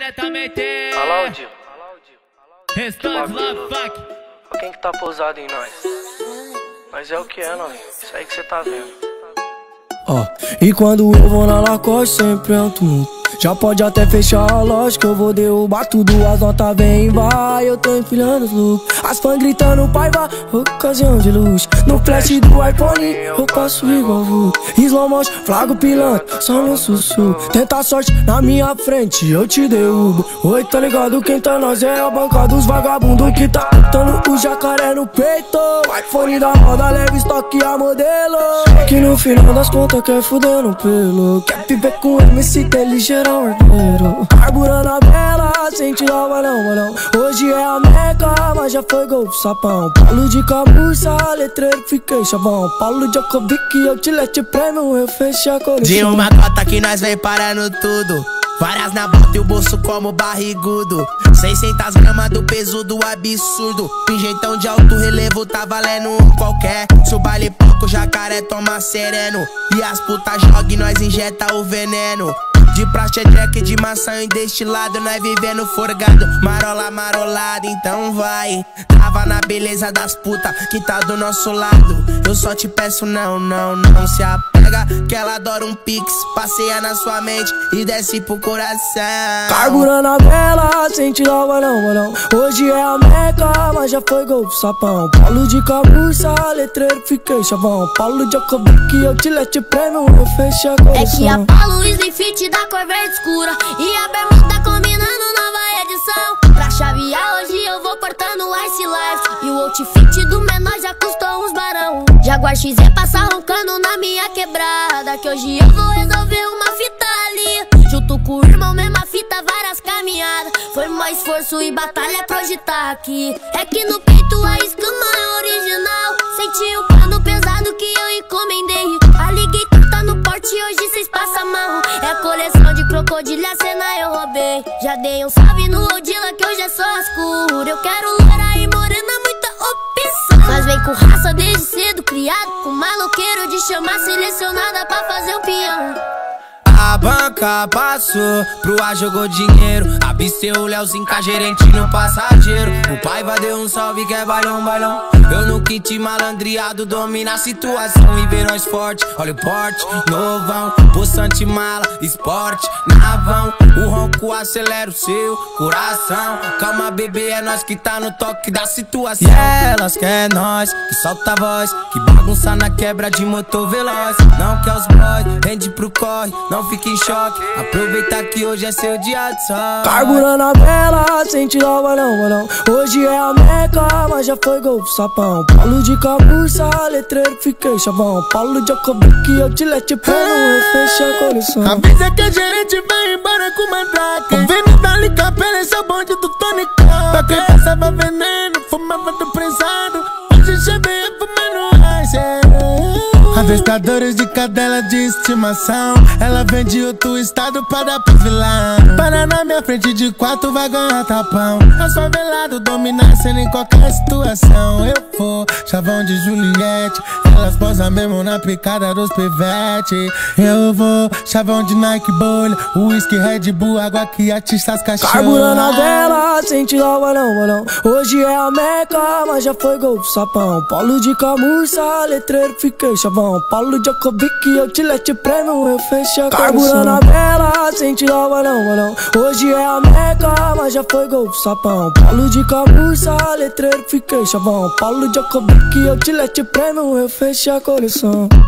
diretamente. Fala, Dio. Restante Love Fuck. Quem que tá pousado em nós? Mas é o que é, novinho. Isso aí que você tá vendo. E quando eu vou na Lacoste sempre é um tumulto. Já pode até fechar a loja que eu vou derrubar tudo. As notas vem e vai, eu tô empilhando os lucros. As fãs gritando pai vai, ocasião de luxo. No flash do iPhone eu passo igual vulto. Slow motion, flago pilantra, só no sussurro. Tenta a sorte na minha frente, eu te derrubo. Oi, tá ligado? Quem tá nós é a banca dos vagabundos que tá botando o jacaré no peito. iPhone da moda, leve estoque a modelo. Que no final das contas quer fuder no pelo. Quer viver com MC, ter ligeiro ordeiro. Carburando a vela, sem tirar o balão. Hoje é a Meca, mas já foi gol pro sapão. Paulo de camurça, letreiro, fiquei chavão. Paulo de Jacobic, eu te lete prêmio, eu fechei a coleção. De uma cota que nós vem parando tudo. Várias na bota e o bolso como barrigudo. 600 gramas do peso do absurdo. Pingentão de alto relevo tá valendo um qualquer. Se o baile pouco, o jacaré toma sereno. E as putas jogam e nós injeta o veneno. De praxe é jack, de maçã e destilado. Nós vivendo forgado, marola marolado. Então vai, tava na beleza das putas que tá do nosso lado. Eu só te peço não se apega, que ela adora um pix. Passeia na sua mente e desce pro coração. Carburando a vela, sem tirar o balão. Hoje é a Meca, mas já foi gol pro sapão. Paulo de camurça, letreiro, fiquei chavão. Paulo de Jacobic, eu te lete prêmio, eu fechei a coleção. É que a Paulo Slim Fit da cor verde escura e a bermuda combinando nova edição. Pra chavear hoje eu vou portando Ice Life. E o outfit do menor já custou uns barão. Jaguar XZ passa roncando na minha quebrada, que hoje eu vou resolver uma fita ali. Junto com o irmão, mesma fita, várias caminhadas. Foi mais esforço e batalha pra hoje tá aqui. É que no peito a escama é original. Senti o pano pesado que eu encomendei. Alligator tá no porte, hoje cês passam mal. É coleção de crocodilha, cena eu roubei. Já dei um salve no Odila que hoje é só as cura. Eu quero loira e morena, muita opção. Mas vem com raça desde cedo, criado com maloqueiro de chamar selecionada pra fazer o peão. A banca passou, pro ar jogou dinheiro. Absteu o Leozinho, gerente no passageiro. O Paiva deu um salve que é bailão. Eu no kit malandreado, domina a situação e vê nós forte. Olha o porte, novão, poçante mala, esporte, navão. O ronco acelera o seu coração. Calma bebê, é nós que tá no toque da situação. E elas quer nós, que solta a voz, que bagunça na quebra de motor veloz. Não quer os boys, vende pro corre, não fique em choque. Aproveita que hoje é seu dia de sol. Carburando a vela, sem tirar o balão. Hoje é a Meca, mas já foi gol pro sapão. Paulo de camurça, letreiro, fiquei chavão. Paulo de Jacobic, eu te lete prêmio, eu fechei a coleção. Avisa que a gerente vai embora com mandrake. Convênio da Licapela, esse é o bonde do Tony K. Pra quem passava veneno, fumava do prensado. Hoje chamei fumando ice. Avistadores de cadela de estimação. Ela vem de outro estado pra dar pro vilão. Para na minha frente de 4 vai ganhar tapão. As faveladas dominassem em qualquer situação. Eu vou, chavão de Juliette. Elas posam mesmo na picada dos pivete. Eu vou, chavão de Nike bolha. Whisky, Red Bull, água que atiça as cachorras. Carburando a vela, sem tirar o balão. Hoje é a Meca, mas já foi gol pro sapão. Paulo de camurça, letreiro, fiquei chavão. Paulo de Jacobic, eu te lete prêmio, eu fechei a coleção. Carburando a vela, sem tirar o balão. Hoje é a Meca, mas já foi gol pro sapão. Paulo de camurça, letreiro, fiquei chavão. Paulo de Jacobic, eu te lete prêmio, eu fechei a coleção.